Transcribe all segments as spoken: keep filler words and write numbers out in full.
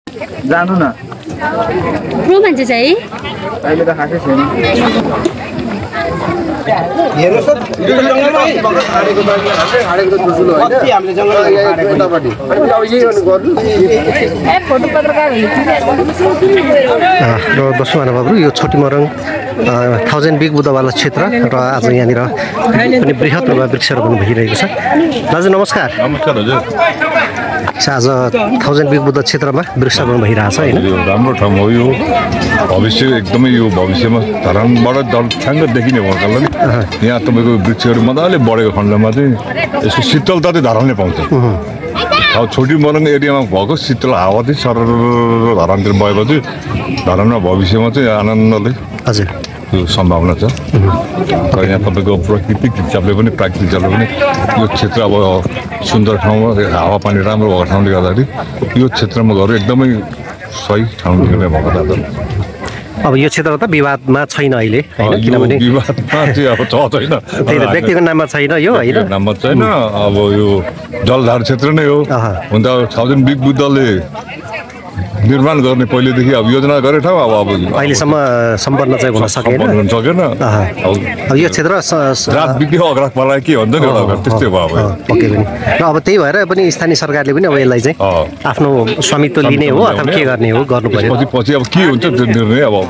जानु न प्रो मान्छे चाहिँ अहिले त खासै छैन हेर्नुस् त यो जंगलमा हाडेको बाटो हाडेको त ठुलो हैन कति हामीले जंगलमा हाडेको यतापटि अनि अब यही गर्नु ए फोटो पत्रकार र दर्शक महानुभावहरु यो छोटी मरङ थाउजन्ड बिग बुद्धवाला क्षेत्र र आज यहाँनिर पनि बृहत रूपमा वृक्षारोपण भइरहेको छ। दाजु नमस्कार। नमस्कार हजुर। आज थाउजन्ड बिग बुद्ध क्षेत्रमा वृक्षारोपण भइरहेछ हैन? राम्रो ठाउँ हो यो। भविष्य एकदमै यो भविष्यमा धरानबाट ठ्याङ्ग देखिने भएको कारणले यहाँ तपाईको वृक्षहरू मजाले बढेको खण्डमा चाहिँ यसको शीतलता चाहिँ धरानले पाउँछ। अब छोटी मरङ एरियामा भएको शीतल हावा चाहिँ सरर धरानतिर गएपछि धरानमा भविष्यमा चाहिँ आनन्दले हजुर यो सम्भावना छ। र यहाँ तपाईँको प्राकृतिक हिसाबले पनि प्राकृतिक हिसाबले पनि यो क्षेत्र अब सुन्दर ठाउँमा हावापानी राम्रो भएको ठाउँले गर्दाखेरि यो क्षेत्रमा घर एकदमै सही ठाउँ निर्णय भएको दादा। अब यो क्षेत्र त विवादमा छैन अहिले हैन, किनभने विवादमा चाहिँ अब छ छैन, त्यही त व्यक्तिको नाममा छैन यो हैन, नाममा छैन। अब यो जलधार क्षेत्र नै हो। हुन त थाउजन्ड बिग बुद्धले निर्माण गर्ने पहिलेदेखि अब योजना गरे ठाउँ अब अब अहिलेसम्म सम्पन्न चाहिँ हुन सकेन हुन सकेन। अब यो क्षेत्र रात बित्यो अग्रास मलाई के भन्छ नि एउटा त्यस्तै भयो अब पक्कै पनि। र अब त्यही भएर पनि स्थानीय सरकारले पनि अब यसलाई चाहिँ आफ्नो स्वामित्व लिने हो अथवा के गर्ने हो गर्नु पर्यो। पछि पछि अब के हुन्छ त्यो निर्णय अब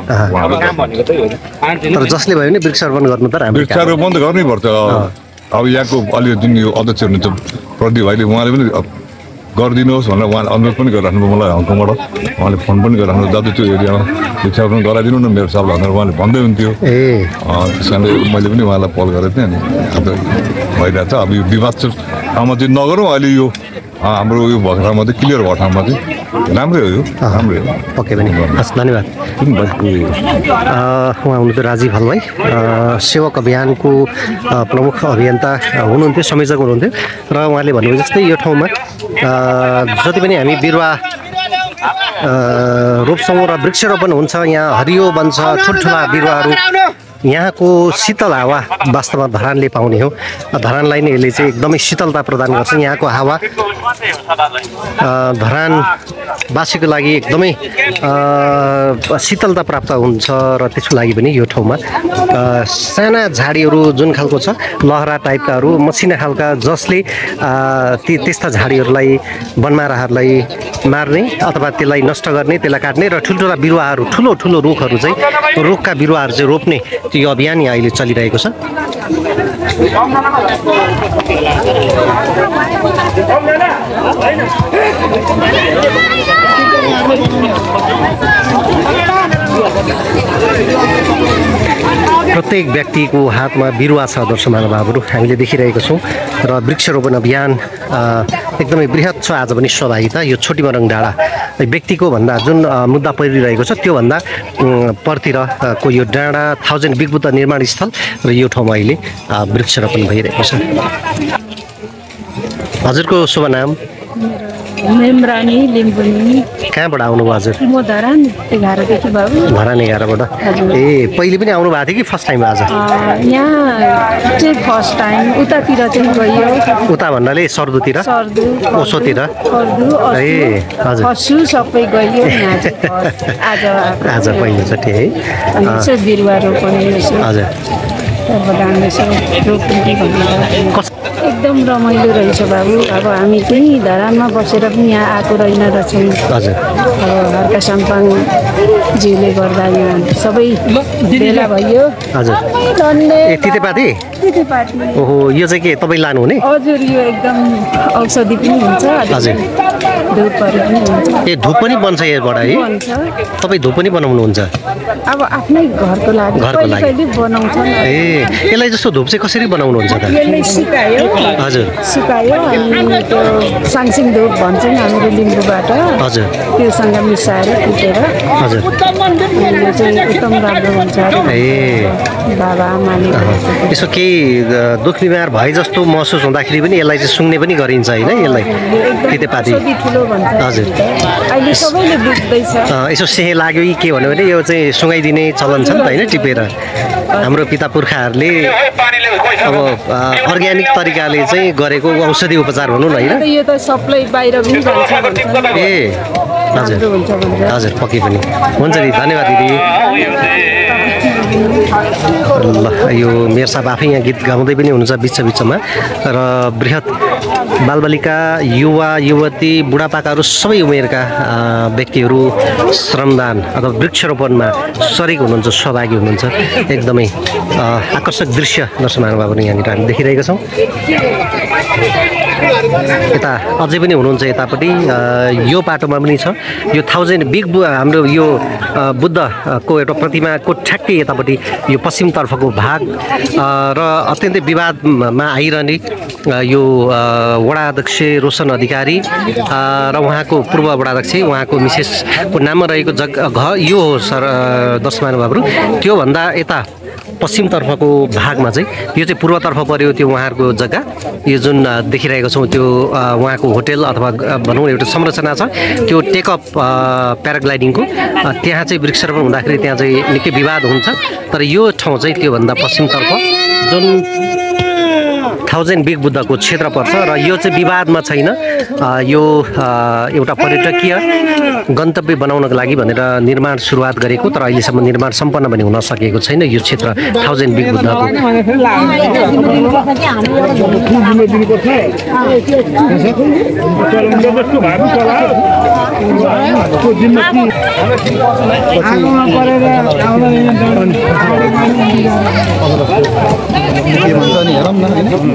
तर जसले भयो भने वृक्षारोपण गर्नु त राम्रो। वृक्षारोपण त गर्नै पर्छ। अब यहाँको अलि जुन यो अध्यक्ष हुनुहुन्छ प्रदीप भाइले उहाँले पनि गरिदिनुहोस् भनेर उहाँले अनुरोध पनि गरिराख्नु भयो मलाई हङकङबाट। उहाँले फोन पनि गरिराख्नु दाजु त्यो एरियामा वृक्षारोपण गराइदिनु न मेरो साहब भनेर उहाँले भन्दै हुन्थ्यो। ए त्यस कारणले मैले पनि उहाँलाई कल गरेको थिएँ। अनि आज भइरहेको छ। अब यो विवाद ठाउँमा चाहिँ नगरौँ। अहिले यो हाम्रो यो भएको ठाउँमा चाहिँ क्लियर भएको ठाउँमा चाहिँ राम्रै हो, यो राम्रै हो। पक्कै पनि। हस् धन्यवाद। उहाँ हुनुहुन्थ्यो राजीव हलवाई, सेवक अभियानको प्रमुख अभियन्ता हुनुहुन्थ्यो, संयोजक हुनुहुन्थ्यो। र उहाँले भन्नुभयो जस्तै यो ठाउँमा जति पनि हामी बिरुवा रोप्छौँ र वृक्षारोपण हुन्छ, यहाँ हरियो बन्छ, ठुल्ठुला बिरुवाहरू, यहाँको शीतल हावा वास्तवमा धरानले पाउने हो। धरानलाई नै यसले चाहिँ एकदमै शीतलता प्रदान गर्छ। यहाँको हावा धरानवासीको लागि एकदमै शीतलता प्राप्त हुन्छ र त्यसको लागि पनि यो ठाउँमा साना झाडीहरू जुन खालको छ लहरा टाइपकाहरू मसिना खालका जसले ती त्यस्ता झाडीहरूलाई वनमाराहरूलाई मार्ने अथवा त्यसलाई नष्ट गर्ने, त्यसलाई काट्ने र ठुल्ठुला बिरुवाहरू, ठुलो ठुलो रुखहरू चाहिँ रुखका बिरुवाहरू चाहिँ रोप्ने त्यो अभियान यहाँ अहिले चलिरहेको छ। प्रत्येक व्यक्तिको हातमा बिरुवा छ दर्शक महानुभावहरू हामीले देखिरहेको छौँ। र वृक्षारोपण अभियान एकदमै बृहत छ। आज पनि सहभागिता यो छोटी मरङ डाँडा व्यक्तिको भन्दा जुन मुद्दा परिरहेको छ त्योभन्दा परतिरको यो डाँडा थाउजन्ड बिग बुद्ध निर्माण स्थल र यो ठाउँमा अहिले वृक्षारोपण भइरहेको छ। हजुरको शुभ नाम? मेमरानी लिम्बुनी। कहाँबाट आउनुभयो हजुर? म धरान एघारदेखि बाबु। धरान एघारबाट। ए पहिले पनि आउनु भएको थियो कि फर्स्ट टाइम आज? यहाँ चाहिँ फर्स्ट टाइम। उतातिर चाहिँ गयो। उता भन्नाले सर्दुतिर? सर्दु ओसोतिर? सर्दु ए हजुर खसु सबै गयो। यहाँ चाहिँ आज आज पहिलोचोटि है। यसो बिरुवा रोप्ने यसो हजुर एकदम रमाइलो रहेछ बाबु। अब हामी चाहिँ धरानमा बसेर पनि यहाँ आएको रहेन रहेछौँ। हजुर अब हर्का साम्पाङज्यूले गर्दा यहाँ सबै भेला भयो। हजुर ए तितेपाती? तितेपाती। ओहो यो चाहिँ के तपाईँ लानुहुने? हजुर यो एकदम औषधि पनि हुन्छ। हजुर धुपहरू पनि हुन्छ। ए धुप पनि बन्छ यसबाट है? तपाईँ धुप पनि बनाउनुहुन्छ? अब आफ्नै घरको लागि घरको लागि बनाउँछन्। ए यसलाई जस्तो धुप चाहिँ कसरी बनाउनुहुन्छ त? यसले सुकायो। हजुर सुकायो अनि त्यो साङसिङ धुप भन्छौँ हामीले लिम्बूबाट। हजुर त्योसँग मिसाएर कुटेर। हजुर यो चाहिँ एकदम राम्रो हुन्छ। ए बाबा आमाले यसो केही दुख बिमार भए जस्तो महसुस हुँदाखेरि पनि यसलाई चाहिँ सुँग्ने पनि गरिन्छ होइन? यसलाई तितेपाती हजुर अहिले सबैले बुझ्दैछ। यसो सेहे लाग्यो कि के भन्यो भने यो चाहिँ सुँगाइदिने चलन छ नि त होइन? टिपेर हाम्रो पिता पुर्खाहरूले अब अर्ग्यानिक तरिकाले चाहिँ गरेको औषधि उपचार भनौँ न होइन? यो त सप्लाई बाहिर पनि जान्छ। ए राम्रो हुन्छ भनेर। हजुर पक्कै पनि हुन्छ नि धन्यवाद दिदी। ल यो मेयर साहब आफै यहाँ गीत गाउँदै पनि हुनुहुन्छ बिच बिचमा र बृहत बालबालिका युवा युवती बुढापाकाहरू सबै उमेरका व्यक्तिहरू श्रमदान अथवा वृक्षरोपणमा सरेक हुनुहुन्छ सहभागी हुनुहुन्छ। एकदमै आकर्षक दृश्य दर्शक महानुभावहरू यहाँनिर हामी देखिरहेका छौँ। यता अझै पनि हुनुहुन्छ यतापट्टि यो पाटोमा पनि छ यो थाउजन्ड बिग हाम्रो यो बुद्धको एउटा प्रतिमाको ठ्याक्कै यतापट्टि यो पश्चिमतर्फको भाग र अत्यन्तै विवादमा आइरहने यो वडा अध्यक्ष रोशन अधिकारी र उहाँको पूर्व वडा अध्यक्ष उहाँको मिसेसको नाममा रहेको जग्गा घर यो हो सर दर्शक महानुभावहरू। त्योभन्दा यता पश्चिमतर्फको भागमा चाहिँ यो चाहिँ पूर्वतर्फ पर्यो त्यो उहाँहरूको जग्गा यो जुन देखिरहेको छौँ त्यो उहाँको होटेल अथवा भनौँ एउटा संरचना छ त्यो टेकअप प्याराग्लाइडिङको त्यहाँ चाहिँ वृक्षारोपण हुँदाखेरि त्यहाँ चाहिँ निकै विवाद हुन्छ। तर यो ठाउँ चाहिँ त्योभन्दा पश्चिमतर्फ जुन थाउजन्ड बिग बुद्धको क्षेत्र पर्छ र यो चाहिँ विवादमा छैन। यो एउटा पर्यटकीय गन्तव्य बनाउनको लागि भनेर निर्माण सुरुवात गरेको तर अहिलेसम्म निर्माण सम्पन्न पनि हुन सकेको छैन यो क्षेत्र थाउजन्ड बिग बुद्धको। के भन्छ नि हेरौँ न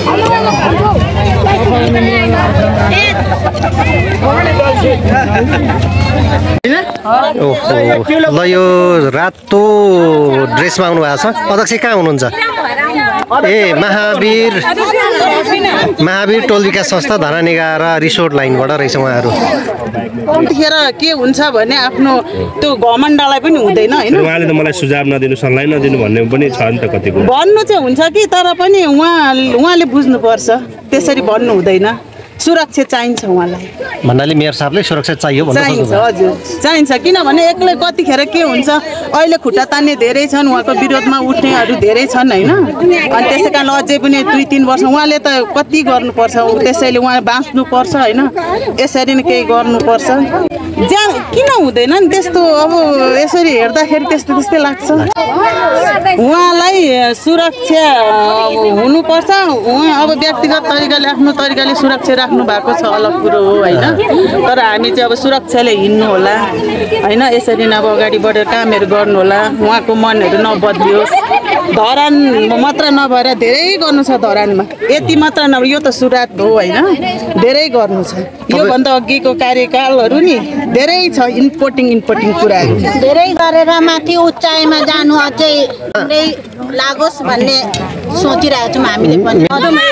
ओहो ल यो रातो ड्रेसमा आउनु भएको छ अध्यक्ष कहाँ हुनुहुन्छ? ए महावीर महावीर टोल विकास संस्था धरानेगा र रिसोर्ट लाइनबाट रहेछ उहाँहरू। कतिखेर के हुन्छ भने आफ्नो त्यो घमण्डलाई पनि हुँदैन हैन। उहाँले त मलाई सुझाव नदिनु सल्लाह नदिनु भन्ने पनि छ नि त कतिको। भन्नु चाहिँ हुन्छ कि तर पनि उहाँ उहाँले बुझ्नुपर्छ त्यसरी भन्नु हुँदैन। सुरक्षा चाहिन्छ उहाँलाई भन्नाले मेयर साहबले सुरक्षा चाहियो भन्नु चाहिन्छ। हजुर चाहिन्छ किनभने एक्लै कतिखेर के हुन्छ अहिले खुट्टा तान्ने धेरै छन् उहाँको विरोधमा उठ्नेहरू धेरै छन् हैन। अनि त्यसै कारण अझै पनि दुई तिन वर्ष उहाँले त कति गर्नुपर्छ त्यसैले उहाँ बाँच्नुपर्छ हैन। यसरी नै केही गर्नुपर्छ ज्यान किन हुँदैन नि त्यस्तो। अब यसरी हेर्दाखेरि त्यस्तो त्यस्तै लाग्छ। उहाँलाई सुरक्षा हुनुपर्छ। उहाँ अब व्यक्तिगत तरिकाले आफ्नो तरिकाले सुरक्षा राख्नु भएको छ अलग कुरो हो हैन। तर हामी चाहिँ अब सुरक्षाले हिँड्नु होला हैन। यसरी नै अब अगाडि बढेर कामहरू गर्नु होला उहाँको मनहरू नबदलियोस्। धरान मात्र नभएर धेरै गर्नु छ धरानमा यति मात्र नभए यो त सुरुवात हो हैन। धेरै गर्नु छ योभन्दा अघिको कार्यकालहरू नि धेरै छ इम्पोर्टिङ इम्पोर्टिङ कुराहरू धेरै गरेर माथि उचाइमा जानु अझै लागोस् भन्ने सोचिरहेको छौँ हामीले पनि।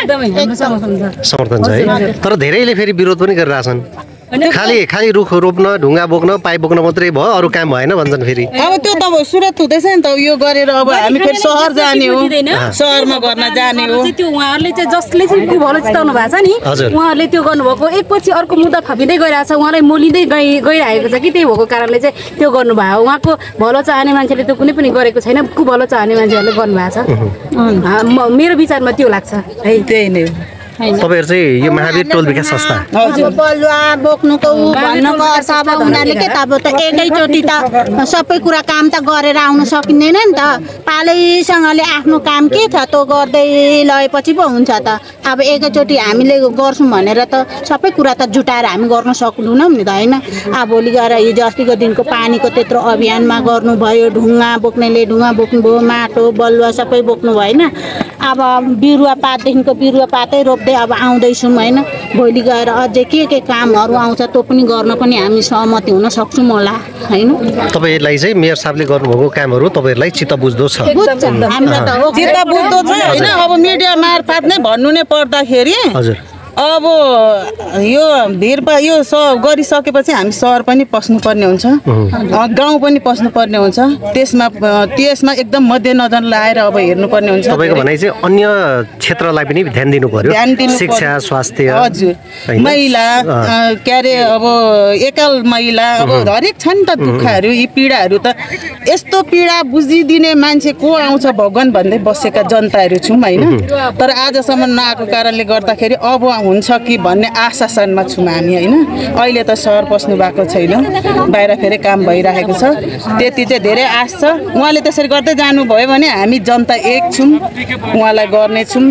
समर्थन छ है तर धेरैले फेरि विरोध पनि गरिरहेछन्। खाली खाली रुख रोप्न ढुङ्गा बोक्न पाइप बोक्न मात्रै भयो अरू काम भएन भन्छन् फेरि। अब त्यो त सुरुवात हुँदैछ नि त यो गरेर अब हामी फेरि सहर जाने हो सहरमा गर्न जाने हो। त्यो उहाँहरूले चाहिँ जसले चाहिँ को भलो चिताउनु भएको छ नि उहाँहरूले त्यो गर्नुभएको एकपछि अर्को मुद्दा थपिँदै गइरहेछ उहाँलाई मोलिँदै गइ गइरहेको छ कि त्यही भएको कारणले चाहिँ त्यो गर्नुभयो। उहाँको भलो चाहने मान्छेले त्यो कुनै पनि गरेको छैन को भलो चाहने मान्छेहरूले गर्नुभएको छ। मेरो विचारमा त्यो लाग्छ है। त्यही नै तपाईहरु चाहिँ यो महावीर टोल विकास संस्था हजुर बलुवा बोक्नुको भन्नुको अर्थ अब उनीहरूले के त अब त एकैचोटि त सबै कुरा काम त गरेर आउन सकिँदैन नि त। पालैसँगले आफ्नो काम के छ त्यो गर्दै लगेपछि पो हुन्छ त। अब एकैचोटि हामीले गर्छौँ भनेर त सबै कुरा त जुटाएर हामी गर्न सक्दैनौँ नि त हैन। अब भोलि गएर हिजो अस्तिको दिनको पानीको त्यत्रो अभियानमा गर्नुभयो ढुङ्गा बोक्नेले ढुङ्गा बोक्नुभयो माटो बलुवा सबै बोक्नु भएन। अब बिरुवा पातदेखिको बिरुवा पातै रोप्दै अब आउँदैछौँ हैन। भोलि गएर अझै के के कामहरू आउँछ त्यो पनि गर्न पनि हामी सहमति हुन सक्छौँ होला हैन। तपाईहरुलाई चाहिँ मेयर साहबले गर्नुभएको कामहरू तपाईहरुलाई चित्त बुझ्दो छ? हामीलाई त चित्त बुझ्दो छ हैन। अब मिडिया मार्फत नै भन्नु नै पर्दाखेरि हजुर अब यो भिरपा यो स गरिसकेपछि हामी सहर पनि पस्नुपर्ने हुन्छ गाउँ पनि पस्नुपर्ने हुन्छ। त्यसमा त्यसमा एकदम मध्यनजर लाएर अब हेर्नुपर्ने हुन्छ। तपाईको भनाइ चाहिँ अन्य क्षेत्रलाई पनि ध्यान दिनु पर्यो शिक्षा स्वास्थ्य हजुर महिला के अरे अब एकल महिला अब हरेक छ नि त दुःखहरू यी पीडाहरू त यस्तो पीडा बुझिदिने मान्छे को आउँछ भगवान भन्दै बसेका जनताहरू छौँ हैन। तर आजसम्म नआएको कारणले गर्दाखेरि अब हुन्छ कि भन्ने आशासनमा छौँ हामी होइन। अहिले त सहर पस्नु भएको छैन, बाहिर फेरि काम भइरहेको छ, त्यति चाहिँ धेरै आश छ। उहाँले त्यसरी गर्दै जानुभयो भने हामी जनता एक छौँ, उहाँलाई गर्नेछौँ।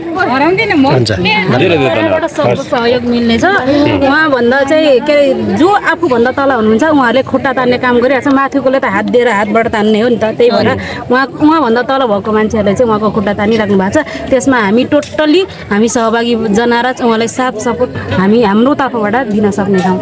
सहयोग मिल्नेछ। उहाँभन्दा चाहिँ के अरे जो आफूभन्दा तल हुनुहुन्छ उहाँहरूले खुट्टा तान्ने काम गरिरहेको छ, माथिकोले त हात दिएर हातबाट तान्ने हो नि त। त्यही भएर उहाँ उहाँभन्दा तल भएको मान्छेहरूले चाहिँ उहाँको खुट्टा तानिराख्नु भएको छ। त्यसमा हामी टोटल्ली हामी सहभागी जनाएर उहाँलाई साथ सपोर्ट हामी हाम्रो तर्फबाट दिन सक्नेछौँ।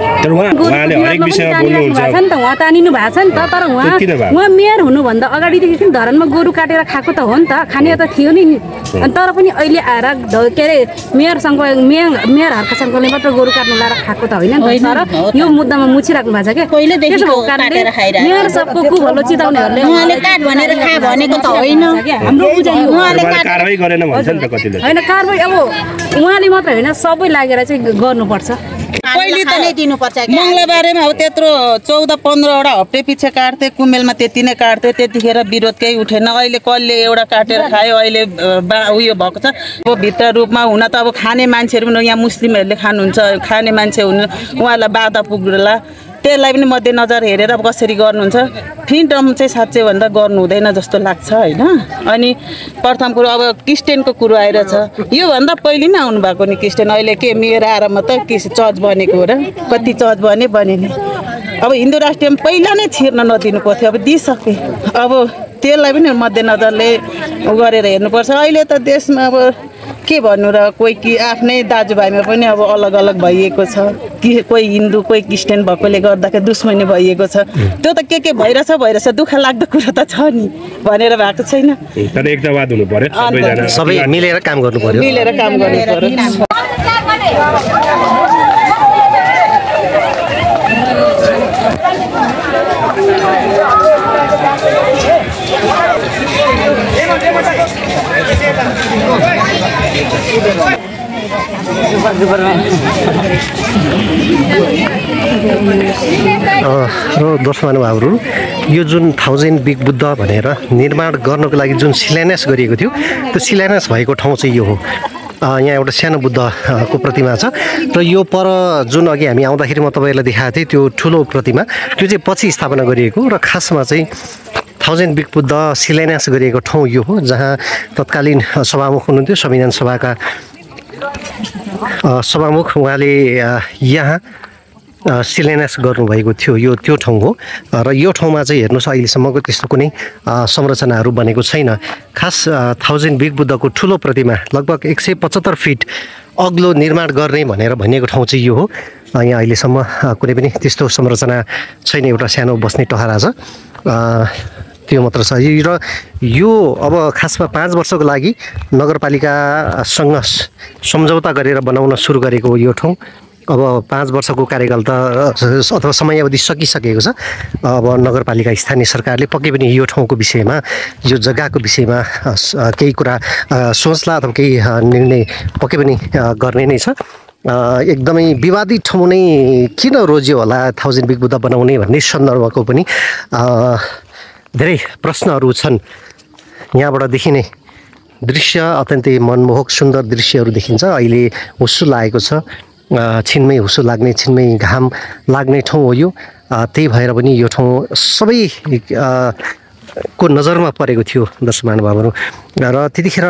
उहाँ तानिनु भएको छ नि त, तर उहाँ उहाँ मेयर हुनुभन्दा अगाडिदेखि धरानमा गोरु काटेर खाएको त हो नि त, खाने त थियो नि। तर पनि अहिले आएर के अरे मेयर सङ्घ मेयर मेयर हर्क सङ्घले मात्र गोरु काट्नु लाएर खाएको त होइन नि त। तर यो मुद्दामा मुछिराख्नु भएको छ क्या। त्यसो भएको कारणले मेयर सबको कु भलो चिताउनेहरूले उहाँले काट भनेर खा भनेको त होइन, हाम्रो बुझाइ उहाँले कारबाही गरेन भन्छ नि त कतिले। होइन कारबाही अब उहाँले मात्र होइन सबै लागेर चाहिँ गर्नुपर्छ। पहिले त मङ्गलबारेमा अब त्यत्रो चौध पन्ध्रवटा हप्ते पछि काट्थे, कुमेलमा त्यति नै काट्थे, त्यतिखेर विरोध केही उठेन। अहिले कसले एउटा काटेर खायो, अहिले बा उयो भएको छ। अब भित्र रूपमा हुन त अब खाने मान्छेहरू पनि यहाँ मुस्लिमहरूले खानुहुन्छ, खाने मान्छे हुनु उहाँलाई बाधा पुग्ला, त्यसलाई पनि मध्यनजर हेरेर अब कसरी गर्नुहुन्छ। फ्रिडम चाहिँ साँच्चै भन्दा गर्नु हुँदैन जस्तो लाग्छ होइन। अनि प्रथम कुरो अब क्रिस्चियनको कुरो आइरहेछ, योभन्दा पहिले नै आउनु भएको नि क्रिस्चियन, अहिले के मेयर आएर मात्रै के चर्च बनेको हो र, कति चर्च बने बने नि। अब हिन्दू राष्ट्रिय पहिला नै छिर्न नदिनु पर्थ्यो, अब दिइसके। अब त्यसलाई पनि मध्यनजरले गरेर हेर्नुपर्छ। अहिले त देशमा अब के भन्नु र, कोही कि आफ्नै दाजुभाइमा पनि अब अलग अलग भइएको छ, कि कोही हिन्दू कोही क्रिस्चियन भएकोले गर्दाखेरि दुश्मनी भइएको छ। त्यो त के के भइरहेछ भइरहेछ दुःख लाग्दो कुरा त छ नि भनेर भएको छैन। तर एकतावाद हुनु पर्यो, सबैजना सबै मिलेर काम गर्नु पर्यो, मिलेर काम गर्नु पर्यो। र दर्शक महानुभावहरू, यो जुन थाउजन्ड बिग बुद्ध भनेर निर्माण गर्नको लागि जुन शिलान्यास गरिएको थियो, त्यो शिलान्यास भएको ठाउँ चाहिँ यो हो। यहाँ एउटा सानो बुद्धको प्रतिमा छ र यो पर जुन अघि हामी आउँदाखेरि म तपाईँहरूलाई देखाएको थिएँ त्यो ठुलो प्रतिमा, त्यो चाहिँ पछि स्थापना गरिएको र खासमा चाहिँ थाउजन्ड बिग बुद्ध शिलान्यास गरिएको ठाउँ यो हो, जहाँ तत्कालीन सभामुख हुनुहुन्थ्यो संविधान सभाका सभामुख, उहाँले यहाँ शिलान्यास गर्नुभएको थियो। यो त्यो ठाउँ हो र यो ठाउँमा चाहिँ हेर्नुहोस् अहिलेसम्मको त्यस्तो कुनै संरचनाहरू बनेको छैन। खास थाउजन्ड बिग बुद्धको ठुलो प्रतिमा लगभग एक सय पचहत्तर फिट अग्लो निर्माण गर्ने भनेर भनिएको ठाउँ चाहिँ यो हो। यहाँ अहिलेसम्म कुनै पनि त्यस्तो संरचना छैन, एउटा सानो बस्ने टहरा छ त्यो मात्र छ। र यो अब खासमा पाँच वर्षको लागि नगरपालिकासँग सम्झौता गरेर बनाउन सुरु गरेको यो ठाउँ अब पाँच वर्षको कार्यकाल त अथवा समयावधि सकिसकेको छ। अब नगरपालिका स्थानीय सरकारले पक्कै पनि यो ठाउँको विषयमा, यो जग्गाको विषयमा केही कुरा सोच्ला अथवा केही निर्णय पक्कै पनि गर्ने नै छ। एकदमै विवादित ठाउँ नै किन रोज्यो होला थाउजन्ड बिग बुद्ध बनाउने भन्ने सन्दर्भको पनि धेरै प्रश्नहरू छन्। यहाँबाट देखिने दृश्य अत्यन्तै मनमोहक सुन्दर दृश्यहरू देखिन्छ। अहिले हुस्सु लागेको छ, छिनमै हुस्सु लाग्ने छिनमै घाम लाग्ने ठाउँ हो यो। त्यही भएर पनि यो ठाउँ सबै को नजरमा परेको थियो दर्शक महानुभावहरू। र त्यतिखेर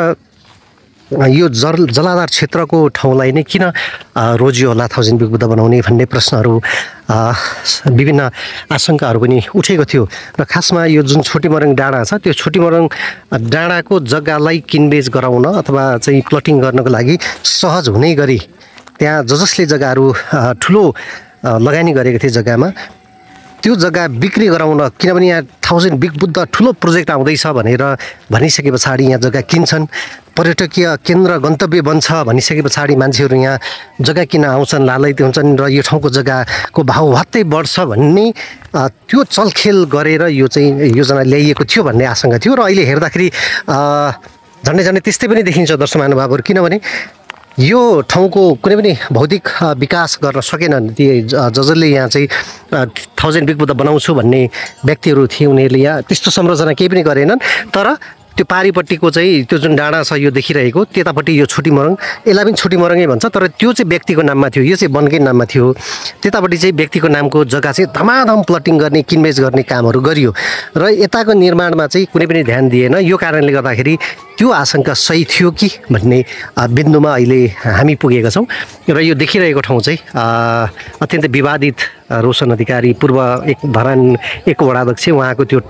यो जल जलाधार क्षेत्रको ठाउँलाई नै किन रोजियो होला थाउजन्ड बिग बुद्ध बनाउने भन्ने प्रश्नहरू, विभिन्न आशंकाहरू पनि उठेको थियो। र खासमा यो जुन छोटीमरङ डाँडा छ त्यो छोटीमरङ डाँडाको जग्गालाई किनबेच गराउन अथवा चाहिँ प्लटिङ गर्नको लागि सहज हुने गरी त्यहाँ ज जसले जग्गाहरू ठुलो लगानी गरेको थिए जग्गामा त्यो जग्गा बिक्री गराउन, किनभने यहाँ थाउजन्ड बिग बुद्ध ठुलो प्रोजेक्ट आउँदैछ भनेर भनिसके पछाडि यहाँ जग्गा किन्छन्, पर्यटकीय केन्द्र गन्तव्य बन्छ भनिसके पछाडि मान्छेहरू यहाँ जग्गा किन आउँछन्, लालैते हुन्छन् र यो ठाउँको जग्गाको भाउ हत्तै बढ्छ भन्ने त्यो चलखेल गरेर यो चाहिँ योजना ल्याइएको थियो भन्ने आशंका थियो। र अहिले हेर्दाखेरि झन्डै झन्डै त्यस्तै पनि देखिन्छ दर्शक महानुभावहरू, किनभने यो ठाउँको कुनै पनि भौतिक विकास गर्न सकेनन् ती ज जसले यहाँ चाहिँ थाउजन्ड बिग बुद्ध बनाउँछु भन्ने व्यक्तिहरू थिए, उनीहरूले यहाँ त्यस्तो संरचना केही पनि गरेनन्। तर त्यो पारिपट्टिको चाहिँ त्यो जुन डाँडा छ यो देखिरहेको त्यतापट्टि यो छोटी मरङ यसलाई पनि छोटी मरङै भन्छ तर त्यो चाहिँ व्यक्तिको नाममा थियो यो चाहिँ वनकै नाममा थियो त्यतापट्टि चाहिँ व्यक्तिको नामको जग्गा चाहिँ धमाधम प्लटिङ गर्ने किनबेच गर्ने कामहरू गरियो र यताको निर्माणमा चाहिँ कुनै पनि ध्यान दिएन यो कारणले गर्दाखेरि त्यो आशंका सही थियो कि भन्ने बिन्दुमा अहिले हामी पुगेका छौँ र यो देखिरहेको ठाउँ चाहिँ अत्यन्तै विवादित रोशन अधिकारी पूर्व एक धरान एक वडाध्यक्ष उहाँको त्यो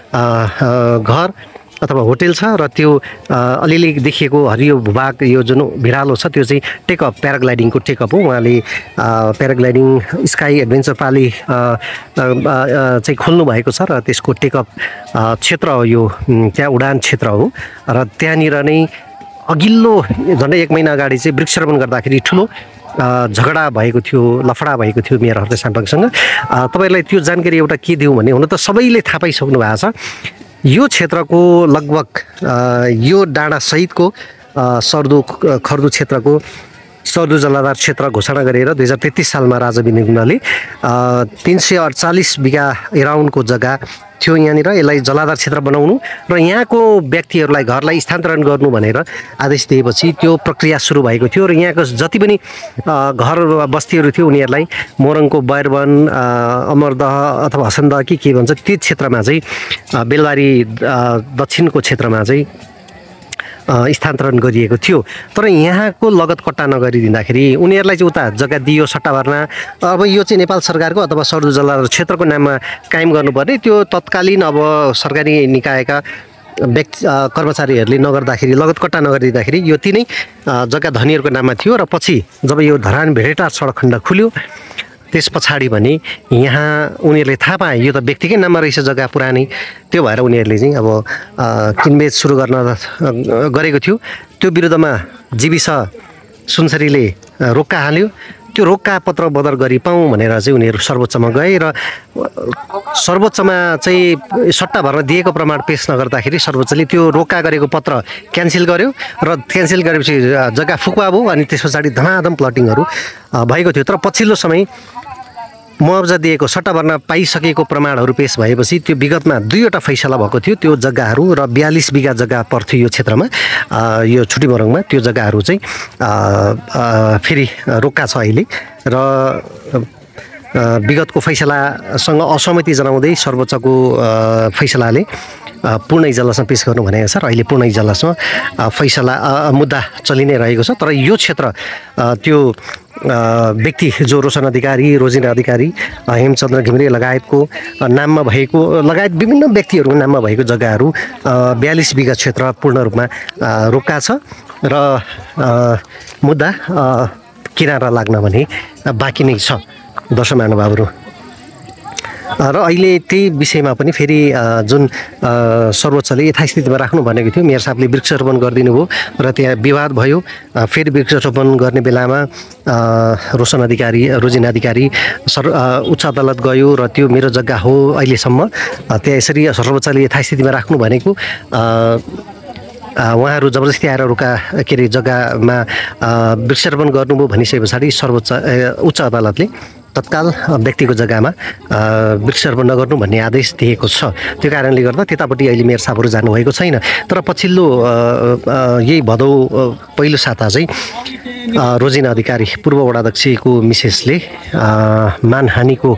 घर अथवा होटल छ र त्यो अलिअलि देखिएको हरियो भूभाग यो जुन भिरालो छ त्यो चाहिँ टेकअप प्याराग्लाइडिङको टेकअप हो उहाँले प्याराग्लाइडिङ स्काई एडभेन्चर पाली चाहिँ खोल्नु भएको छ र त्यसको टेकअप क्षेत्र हो यो त्यहाँ उडान क्षेत्र हो र त्यहाँनिर नै अघिल्लो झन्डै एक महिना अगाडि चाहिँ वृक्षारोपण गर्दाखेरि ठुलो झगडा भएको थियो लफडा भएको थियो मेयर हर्क साम्पाङसँग तपाईँहरूलाई त्यो जानकारी एउटा के दिउँ भने हुन त सबैले थाहा पाइसक्नु भएको छ यो क्षेत्रको लगभग यो डाँडा सहितको सर्दो खर्दो क्षेत्रको सर्दो जलाधार क्षेत्र घोषणा गरेर दुई हजार तेत्तिस सालमा राजा विनिगुण्डले तिन सय अडचालिस बिघा एराउन्डको जग्गा थियो यहाँनिर यसलाई जलाधार क्षेत्र बनाउनु र यहाँको व्यक्तिहरूलाई घरलाई स्थानान्तरण गर्नु भनेर आदेश दिएपछि त्यो प्रक्रिया सुरु भएको थियो र यहाँको जति पनि घर बस्तीहरू थियो उनीहरूलाई मोरङको बैरवन अमरदह अथवा हसनदह कि के भन्छ त्यो क्षेत्रमा चाहिँ बेलबारी दक्षिणको क्षेत्रमा चाहिँ स्थानान्तरण गरिएको थियो तर यहाँको लगत कट्टा नगरिदिँदाखेरि उनीहरूलाई चाहिँ उता जग्गा दियो सट्टा भर्ना अब यो चाहिँ नेपाल सरकारको अथवा सर्दो जलाधार क्षेत्रको नाममा कायम गर्नुपर्ने त्यो तत्कालीन अब सरकारी निकायका व्यक्ति कर्मचारीहरूले नगर्दाखेरि लगत कट्टा नगरिदिँदाखेरि यो तिनै जग्गा धनीहरूको नाममा थियो र पछि जब यो धरान भेडेटार सडक खण्ड खुल्यो त्यस पछाडि भने यहाँ उनीहरूले थाहा पाए यो त व्यक्तिकै नाममा रहेछ जग्गा पुरानै त्यो भएर उनीहरूले चाहिँ अब किनबेच सुरु गर्न गरेको थियो त्यो विरुद्धमा जीविस सुनसरीले रोक्का हाल्यो त्यो रोक्का पत्र बदर गरी पाऊँ भनेर चाहिँ उनीहरू सर्वोच्चमा गए र सर्वोच्चमा चाहिँ सट्टा भर्न दिएको प्रमाण पेश नगर्दाखेरि सर्वोच्चले त्यो रोक्का गरेको पत्र क्यान्सल गर्यो र क्यान्सल गरेपछि जग्गा फुकुवा भयो अनि त्यस पछाडि धमाधम प्लटिङहरू भएको थियो तर पछिल्लो समय मुआवजा दिएको सट्टा भर्न पाइसकेको प्रमाणहरू पेश भएपछि त्यो विगतमा दुईवटा फैसला भएको थियो त्यो जग्गाहरू र बयालिस बिघा जग्गा पर्थ्यो यो क्षेत्रमा यो छुटी मरङमा त्यो जग्गाहरू चाहिँ फेरि रोक्का छ अहिले र विगतको फैसलासँग असहमति जनाउँदै सर्वोच्चको फैसलाले पूर्ण इजलासमा पेश गर्नु भनेको छ र अहिले पूर्ण इजलासमा फैसला मुद्दा चलि नै रहेको छ तर यो क्षेत्र त्यो व्यक्ति जो रोशन अधिकारी रोजिना अधिकारी हेमचन्द्र घिमिरे लगायतको नाममा भएको लगायत विभिन्न व्यक्तिहरूको नाममा भएको जग्गाहरू बयालिस बिघा क्षेत्र पूर्ण रूपमा रोक्का छ र मुद्दा किनारा लाग्न भने बाँकी नै छ दर्शक महानुभावहरू र अहिले त्यही विषयमा पनि फेरि जुन सर्वोच्चले यथास्थितिमा राख्नु भनेको थियो मेयर साहबले वृक्षारोपण गरिदिनु भयो र त्यहाँ विवाद भयो फेरि वृक्षारोपण गर्ने बेलामा रोशन अधिकारी रोजिना अधिकारी सर उच्च अदालत गयो र त्यो मेरो जग्गा हो अहिलेसम्म त्यहाँ यसरी सर्वोच्चले यथास्थितिमा राख्नु भनेको उहाँहरू जबरजस्ती आएर रोका के अरे जग्गामा वृक्षारोपण गर्नुभयो भनिसके पछाडि सर्वोच्च उच्च अदालतले तत्काल व्यक्तिको जग्गामा वृक्षारोपण नगर्नु भन्ने आदेश दिएको छ त्यो कारणले गर्दा त्यतापट्टि अहिले मेयर साहबहरू जानुभएको छैन तर पछिल्लो यही भदौ पहिलो साता चाहिँ रोजिना अधिकारी पूर्व वडाध्यक्षको मिसेसले मानहानिको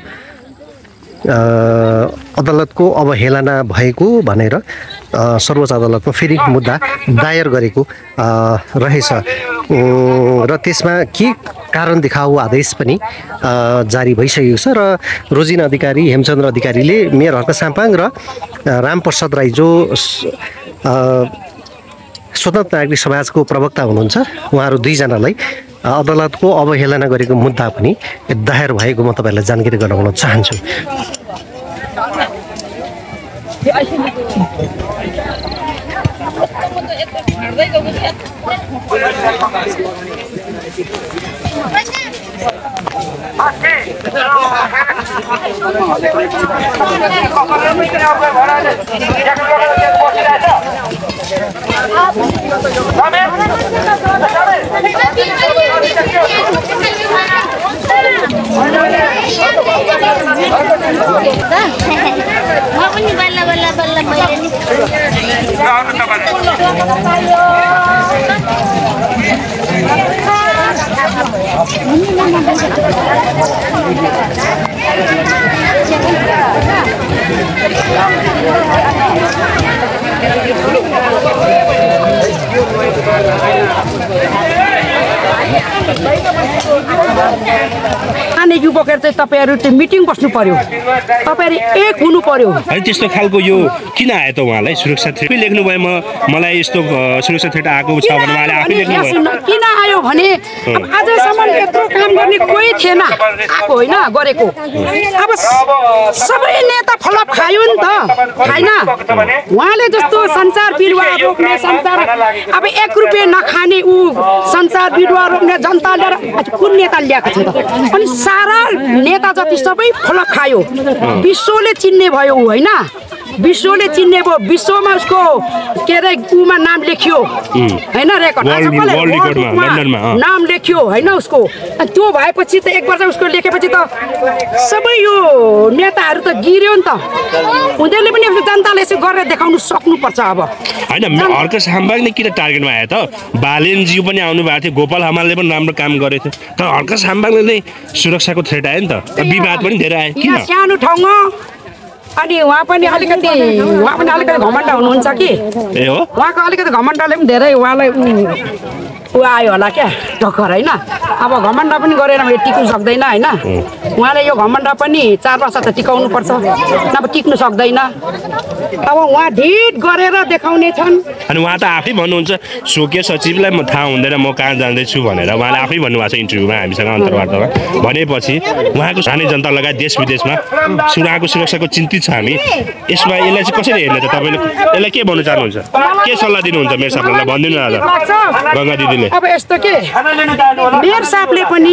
अदालतको अवहेलना भएको भनेर सर्वोच्च अदालतमा फेरि मुद्दा दायर गरेको रहेछ र त्यसमा के कारण देखाउ आदेश पनि जारी भइसकेको छ र रोजिना अधिकारी हेमचन्द्र अधिकारीले मेयर हर्क साम्पाङ र रामप्रसाद राई जो स्वतन्त्र नागरिक समाजको प्रवक्ता हुनुहुन्छ उहाँहरू दुईजनालाई अदालतको अवहेलना गरेको मुद्दा पनि दायर भएको म तपाईँहरूलाई जानकारी गराउन चाहन्छु। म पनि बल्ल बल्ल बल्ल मैले नि आने यु बोकेर चाहिँ तपाईहरु चाहिँ मिटिङ बस्नु पर्यो तपाईहरु एक हुनु पर्यो है त्यस्तो खालको यो किन आयो त उहाँलाई सुरक्षा थ्रेट लेख्नु भयो म मलाई यस्तो सुरक्षा थ्रेट आएको छ भने उहाँले आफै लेख्नु भयो किन आयो भने अब आजसम्म यत्रो काम गर्ने कोही थिएन आको हैन गरेको अब सबै नेता फलप खायो नि त हैन उहाँले जस्तो संचार बिरुवा रोप्ने संचार अब एक रुपैयाँ नखाने उ संचार बिरुवा रोप्ने जनताले कुन नेता ल्याएको छ त अनि सारा नेता जति सबै फलप खायो विश्वले चिन्ने भयो उ हैन विश्वले चिन्ने भयो विश्वमा उसको के अरे उमा नाम लेखियो हैन रेकर्ड नाम लेखियो हैन उसको त्यो भएपछि त एक वर्ष उसको लेखेपछि त सबै यो नेताहरू त गिर्यो नि त उनीहरूले पनि जनताले यसो गरेर देखाउनु सक्नुपर्छ अब हैन हर्क साम्बागले किन टार्गेटमा आयो त बालेनज्यू पनि आउनु भएको थियो गोपाल हमालले पनि राम्रो काम गरेको थियो तर हर्क साम्बागले नै सुरक्षाको थ्रेट आयो नि त विवाद पनि धेरै आयो किन सानो ठाउँमा अनि उहाँ पनि अलिकति उहाँ पनि अलिकति घमण्ड हुनुहुन्छ कि ए हो उहाँको अलिकति घमण्डले पनि धेरै उहाँलाई ऊ आयो होला क्या टक्कर हैन अब घमण्ड पनि गरेर टिक्नु सक्दैन हैन उहाँले यो घमण्ड पनि चार वर्ष त टिकाउनु पर्छ नभए टिक्नु सक्दैन अब उहाँ ढिट गरेर देखाउने छन् अनि उहाँ त आफै भन्नुहुन्छ स्वकीय सचिवलाई म थाहा हुँदैन म कहाँ जाँदैछु भनेर उहाँले आफै भन्नुभएको छ इन्टरभ्यूमा हामीसँग अन्तर्वार्तामा भनेपछि उहाँको सानै जनता लगायत देश विदेशमा उहाँको सुरक्षाको चिन्तित छ हामी यसमा यसलाई चाहिँ कसरी हेर्ने त तपाईँले यसलाई के भन्नु चाहनुहुन्छ के सल्लाह दिनुहुन्छ मेरो साथीलाई भनिदिनु न आज गङ्गा दिदीले अब यस्तो के मेयर साहबले पनि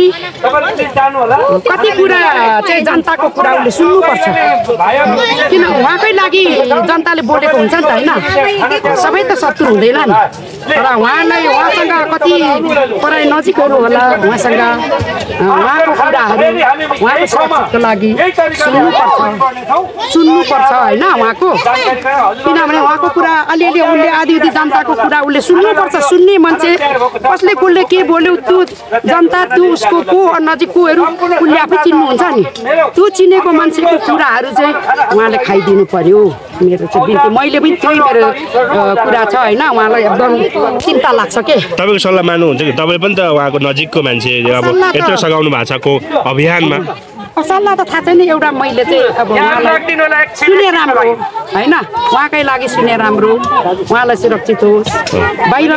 कति कुरा चाहिँ जनताको कुरा उसले सुन्नुपर्छ किन उहाँकै लागि जनताले बोलेको हुन्छ नि त हैन सबै त शत्रु हुँदैन नि तर उहाँलाई उहाँसँग कति पराई नजिकहरू होला उहाँसँग उहाँको कुराहरू उहाँको सुरक्षाको लागि सुन्नुपर्छ सुन्नुपर्छ होइन उहाँको किनभने उहाँको कुरा अलिअलि उसले आधी आधी जनताको कुरा उसले सुन्नुपर्छ सुन्ने मान्छे कसले कसले के बोल्यो त्यो जनता त्यो उसको को नजिक कोहरू उसले आफै चिन्नुहुन्छ नि त्यो चिनेको मान्छेको कुराहरू चाहिँ उहाँले खाइदिनु पर्यो मेरो चाहिँ बिन्ती मैले पनि त्यही मेरो कुरा छ होइन उहाँलाई एकदम चिन्ता लाग्छ के तपाईँको सल्लाह मान्नुहुन्छ कि तपाईँ पनि त उहाँको नजिकको मान्छे अब यत्रो सघाउनु भएको छ को अभियानमा सल्लाह त थाहा छैन एउटा मैले चाहिँ अब सुने राम्रो होइन उहाँकै लागि सुने राम्रो उहाँलाई सुरक्षित होस् बाहिर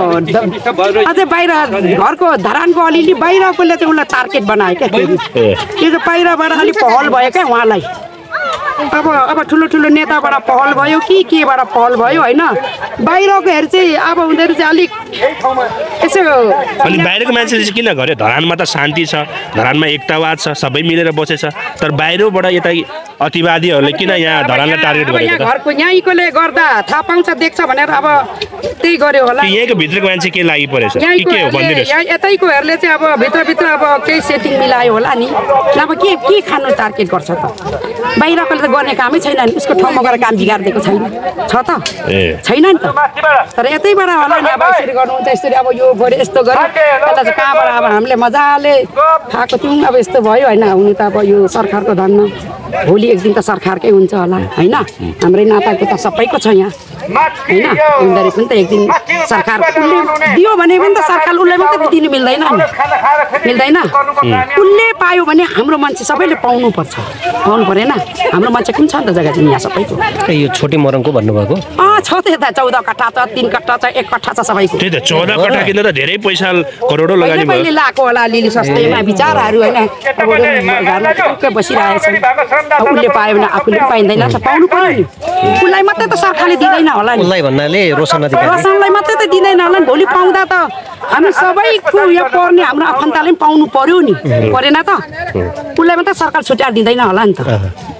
अझै बाहिर घरको धरानको अलिअलि बाहिरकोले चाहिँ उसलाई टार्गेट बनायो क्या त्यो चाहिँ बाहिरबाट अलिक पहल भयो क्या उहाँलाई अब अब ठुलो ठुलो नेताबाट पहल भयो कि केबाट पहल भयो होइन बाहिरकोहरू चाहिँ अब उनीहरू चाहिँ अलिक यसो अनि बाहिरको मान्छेले चाहिँ किन गर्यो धरानमा त शान्ति छ धरानमा एकतावाद छ सबै मिलेर बसेछ तर बाहिरबाट यता अतिवादीहरूले किन यहाँ धरानलाई टार्गेट गरेको त घरको यहीँकोले गर्दा थाहा पाउँछ देख्छ भनेर अब त्यही गर्यो होला यहीँको भित्रको मान्छे के लागि परेछ कि के हो भनिदिनुहोस् यतैकोहरूले चाहिँ अब भित्रभित्र अब केही सेटिङ मिलायो होला नि अब के के खानु टार्गेट गर्छ त बाहिरकोले त गर्ने कामै छैन नि उसको ठाउँमा गएर काम बिगारिदिएको छैन छ त छैन नि त तर यतैबाट होला नि अब यसरी गर्नुहुन्छ यसरी अब यो गऱ्यो यस्तो गऱ्यो यसलाई चाहिँ कहाँबाट अब हामीले मजाले खाएको थियौँ अब यस्तो भयो होइन हुनु त अब यो सरकारको धनमा भोलि एक दिन त सरकारकै हुन्छ होला होइन हाम्रै नाताको त सबैको छ यहाँ होइन उनीहरू पनि त एक दिन सरकार उसले दियो भने पनि त सरकार उसलाई मात्रै दिनु मिल्दैन नि मिल्दैन उसले पायो भने हाम्रो मान्छे सबैले पाउनुपर्छ पाउनु परेन हाम्रो मान्छे कुन छ नि त जग्गा चाहिँ यहाँ सबैको यो छोटे मरङको भन्नुभएको अँ छ त यता चौध कट्ठा छ तिन कट्ठा छ एक कट्ठा छ सबैको त्यही त चौध कट्ठा किन त धेरै पैसा करोडौँ लगानी भयो पहिले लगाएको होला अलिअलि सस्तैमा विचारहरू होइन घरमा टुक्कै बसिरहेको छ उसले पायो भने आफूले पनि पाइँदैन त पाउनु पर्यो नि उसलाई मात्रै त सरकारले दिँदैन होला नि उसलाई भन्नाले रोशन अधिकारी रोशनलाई मात्रै त दिँदैन होला नि भोलि पाउँदा त हामी सबैको यो पर्ने हाम्रो आफन्तले पनि पाउनु पर्यो नि परेन त उसलाई मात्रै सरकार छुट्याएर दिँदैन होला नि त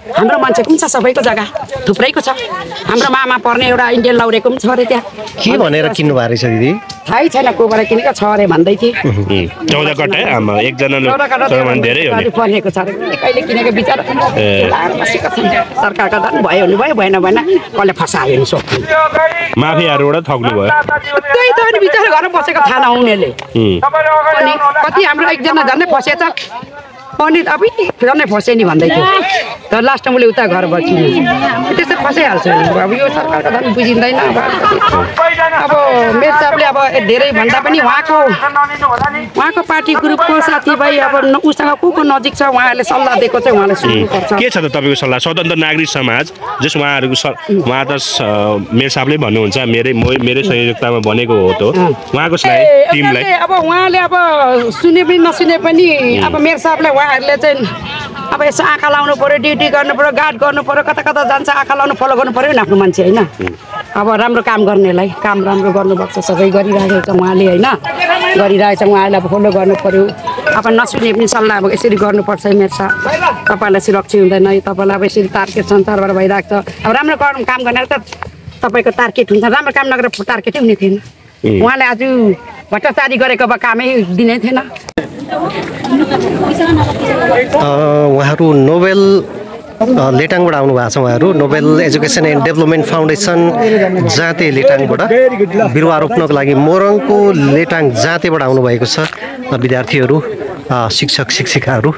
हाम्रो मान्छे पनि छ सबैको जग्गा थुप्रैको छ हाम्रो मामा पर्ने एउटा इन्डियन लौरेको पनि छ अरे त्यहाँ के भनेर किन्नु भएको रहेछ दिदी थाहै छैन कोबाट किनेको छ अरे भन्दै थिए चौध कट्टा आमा एकजना धेरै हो नि पर्नेको छ अरे कहिले किनेको विचार बसेको छ सरकारका धन भयो हुनु भयो भएन भएन कसले फसायो नि सो माफियाहरूबाट ठग्नु भयो त्यही त अनि विचार गरेर बसेको थाहा नहुनेले अनि कति हाम्रो एकजना झन्डै फसेछ अनि अब झन्डै फसे नि भन्दै थियो तर लास्टमा उसले उता घर बचिनु त्यस्तो फसाइहाल्छ अब यो सरकारको धन बुझिँदैन अब अब मेरो हिसाबले अब धेरै भन्दा पनि उहाँको उहाँको पार्टी ग्रुपको साथीभाइ अब उसँग को को नजिक छ उहाँहरूले सल्लाह दिएको चाहिँ उहाँले सुन्नुपर्छ के छ त तपाईँको सल्लाह स्वतन्त्र नागरिक समाज जस उहाँहरूको उहाँ त मेरो साहबले भन्नुहुन्छ मेरै मेरै संयोजकतामा बनेको हो त उहाँको टिमलाई अब उहाँले अब सुने पनि नसुने पनि अब मेरो साहबले उहाँहरूले चाहिँ अब यसो आँखा लाउनु पऱ्यो ड्युटी गर्नु पऱ्यो गार्ड गर्नु पऱ्यो कता कता जान्छ आँखा लाउनु फलो गर्नु पऱ्यो नि आफ्नो मान्छे होइन अब राम्रो काम गर्नेलाई काम राम्रो गर्नुभएको छ सबै गरिरहेको छ उहाँले होइन गरिरहेछ उहाँले अब फलो गर्नु पऱ्यो अब नसुने पनि सल्लाह अब यसरी गर्नुपर्छ मेरो साथ तपाईँलाई सुरक्षा हुँदैन तपाईँलाई अब यसरी टार्गेट संसारबाट भइरहेको छ अब राम्रो काम गर्ने त तपाईँको टार्गेट हुन्छ राम्रो काम नगरेर टार्गेटै हुने थिएन उहाँले आज भ्रष्टाचारी गरेको अब कामै दिने थिएन उहाँहरू नोबेल लेटाङबाट आउनु भएको छ उहाँहरू noble education and development foundation जाँते लेटाङबाट बिरुवा रोप्नको लागि मोरङको लेटाङ जाँतेबाट आउनुभएको छ विद्यार्थीहरू शिक्षक शिक्षिकाहरू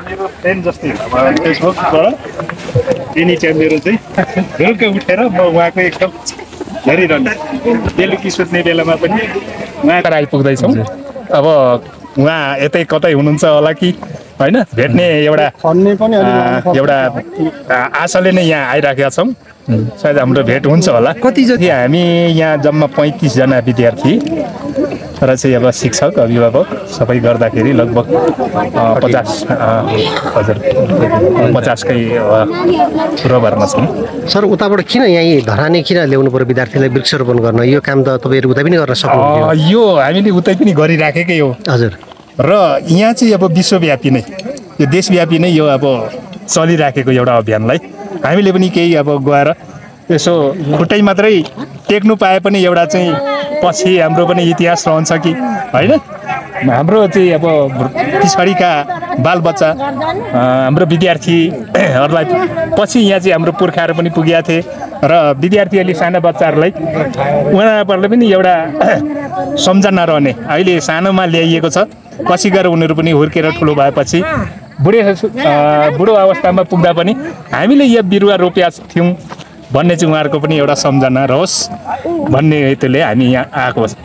यिनी चाहिँ मेरो चाहिँ बेलुका उठेर म उहाँको एकदम हेरिरहनु बेलुकी सुत्ने बेलामा पनि उहाँको आइपुग्दैछौँ अब उहाँ यतै कतै हुनुहुन्छ होला कि होइन भेट्ने एउटा एउटा आशाले नै यहाँ आइराखेका छौँ सायद हाम्रो भेट हुन्छ होला कति जति हामी यहाँ जम्मा पैँतिसजना विद्यार्थी र चाहिँ अब शिक्षक अभिभावक सबै गर्दाखेरि लगभग पचास हजुर पचासकै पूर्वभरमा छौँ सर उताबाट किन यहीँ धराने किन ल्याउनु पर्यो विद्यार्थीलाई वृक्षारोपण गर्न यो काम त तपाईँहरू उतै पनि गर्न सक्नुहुन्छ यो हामीले उतै पनि गरिराखेकै हो हजुर र यहाँ चाहिँ अब विश्वव्यापी नै यो देशव्यापी नै यो अब चलिराखेको एउटा अभियानलाई हामीले पनि केही अब गएर यसो खुट्टै मात्रै टेक्नु पाए पनि एउटा चाहिँ पछि हाम्रो पनि इतिहास रहन्छ कि होइन हाम्रो चाहिँ अब पछाडिका बालबच्चा हाम्रो विद्यार्थीहरूलाई पछि यहाँ चाहिँ हाम्रो पुर्खाहरू पनि पुगेका थिए र विद्यार्थीहरूले साना बच्चाहरूलाई उनीहरूलाई पनि एउटा सम्झना रहने अहिले सानोमा ल्याइएको छ पछि गएर उनीहरू पनि हुर्केर ठुलो भएपछि बुढे बुढो अवस्थामा पुग्दा पनि हामीले यो बिरुवा रोपेका थियौँ भन्ने चाहिँ उहाँहरूको पनि एउटा सम्झना रहोस् भन्ने हेतुले हामी यहाँ आएको छ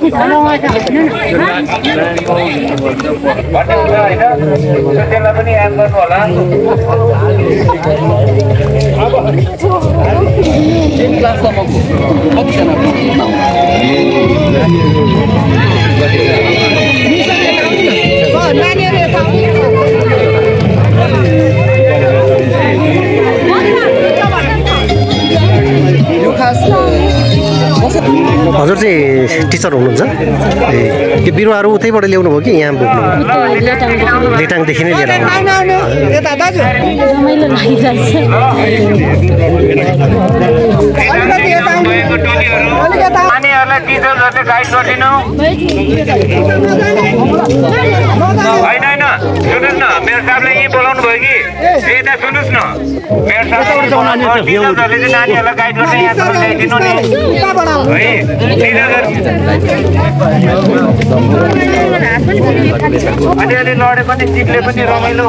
हजुर चाहिँ टिचर हुनुहुन्छ ए त्यो बिरुवाहरू उतैबाट ल्याउनु भयो कि यहाँ बोक्नु लेटाङदेखि नै लिएर नानीहरूलाई टिचरहरूले गाइड गरिदिनु होइन होइन सुन्नुहोस् न मेरो साहबले यहीँ बोलाउनु भयो कि यता सुन्नुहोस् न मेरो साहबले टिचरहरूले चाहिँ नानीहरूलाई गाइड गर्दै यहाँ तल ल्याइदिनु नि है अलिअलि लडे पनि जिप्ले पनि रमाइलो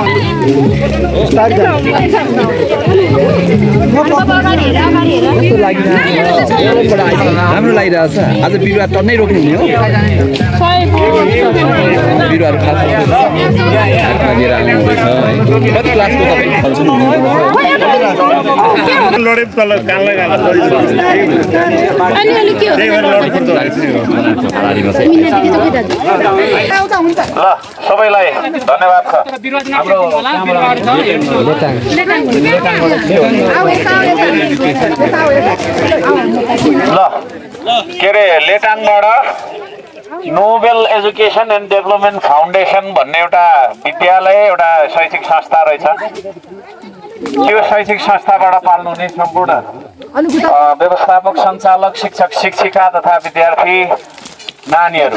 राम्रो लागिरहेछ आज बिरुवा टन्नै रोक्नु हुने हो बिरुवाहरू खास लिएर आउनुहुँदैछ है कति क्लासको ल सबैलाई धन्यवाद छ ल के अरे लेटाङबाट noble education and development foundation भन्ने एउटा विद्यालय एउटा शैक्षिक संस्था रहेछ त्यो शैक्षिक संस्थाबाट पाल्नु हुने सम्पूर्ण व्यवस्थापक सञ्चालक शिक्षक शिक्षिका तथा विद्यार्थी नानीहरू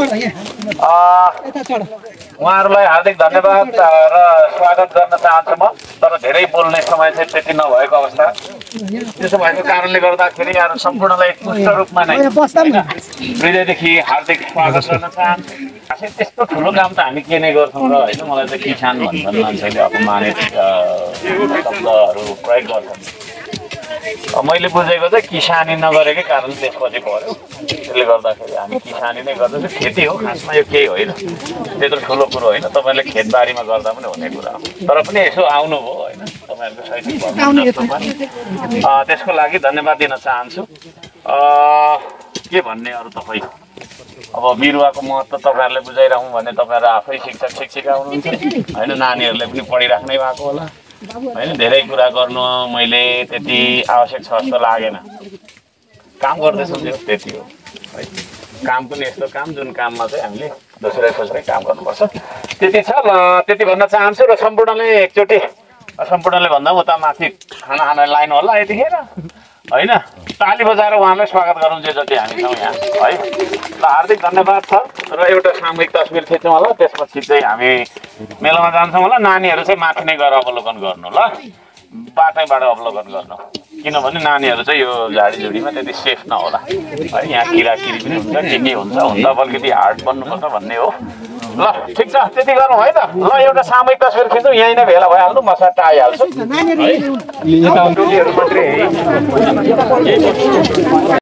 उहाँहरूलाई हार्दिक धन्यवाद र स्वागत गर्न चाहन्छु म। तर धेरै बोल्ने समय चाहिँ त्यति नभएको अवस्था, त्यसो भएको कारणले गर्दाखेरि यहाँहरू सम्पूर्णलाई पुष्ट रूपमा नै हृदयदेखि हार्दिक स्वागत गर्न चाहन्छु। त्यस्तो ठुलो काम त हामी के नै गर्छौँ र होइन, मलाई चाहिँ किसान भन्छन् मान्छेले अपमानित शब्दहरू प्रयोग गर्छन्। मैले बुझेको चाहिँ किसानी नगरेकै कारण त्यसपछि पऱ्यो, त्यसले गर्दाखेरि हामी किसानी नै गर्दैछौँ। खेती हो खासमा, यो केही होइन, त्यत्रो ठुलो कुरो होइन। तपाईँहरूले खेतबारीमा गर्दा पनि हुने कुरा हो, तर पनि यसो आउनुभयो होइन, तपाईँहरूको शैक्षिक भवन त्यसको लागि धन्यवाद दिन चाहन्छु। के भन्ने अरू तपाईँ अब बिरुवाको महत्त्व तपाईँहरूले बुझाइरहँ भने तपाईँहरू आफै शिक्षक शिक्षिका हुनुहुन्छ होइन, नानीहरूले पनि पढिराख्नै भएको होला होइन। धेरै कुरा गर्नु मैले त्यति आवश्यक छ जस्तो लागेन, काम गर्दैछौँ त्यो त्यति हो है। काम पनि यस्तो काम जुन काममा चाहिँ हामीले दोस्रो खोज्रै काम गर्नुपर्छ, त्यति छ। ल त्यति भन्न चाहन्छु र सम्पूर्णले एकचोटि सम्पूर्णले भन्दा उता माथि खाना खाना लाइन होला यतिखेर होइन, ताली बजाएर उहाँलाई स्वागत गरौँ जे जति हामी छौँ यहाँ है। ल हार्दिक धन्यवाद छ र एउटा सामूहिक तस्बिर खिच्यौँ होला, त्यसपछि चाहिँ हामी मेलामा जान्छौँ होला। नानीहरू चाहिँ माथि नै गएर अवलोकन गर्नु ल, बाटैबाट अवलोकन गर्नु, किनभने नानीहरू चाहिँ यो झाडीझुडीमा त्यति सेफ नहोला है। यहाँ किराकिरी पनि हुन्छ, के के हुन्छ, हुँदा अलिकति हार्ड बन्नुपर्छ भन्ने हो। ल ठिक छ, त्यति गरौँ है त। ल एउटा सामूहिक तस्बिर खिच्छौँ, यहीँ नै भेला भइहाल्नु, म सट्ट आइहाल्छु है।